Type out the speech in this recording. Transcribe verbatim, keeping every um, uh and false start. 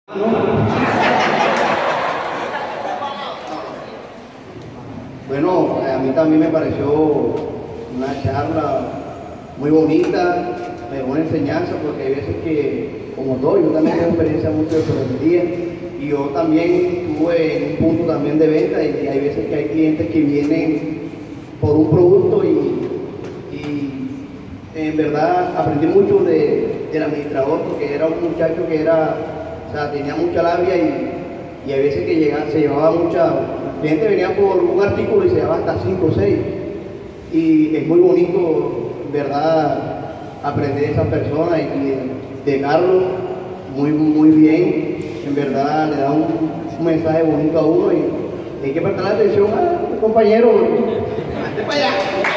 Bueno, a mí también me pareció una charla muy bonita, de buena enseñanza, porque hay veces que, como todo, yo también tengo experiencia mucho de ferretería y yo también estuve en un punto también de venta y hay veces que hay clientes que vienen por un producto y, y en verdad aprendí mucho de, del administrador, porque era un muchacho que era, o sea, tenía mucha labia y, y hay veces que llegaba, se llevaba mucha, el cliente venía por un artículo y se llevaba hasta cinco o seis y es muy bonito, en verdad, aprender de esas personas y, y de Carlos, muy, muy bien, en verdad le da un, un mensaje bonito a uno y hay que prestar atención al compañero. ¡Vete para allá!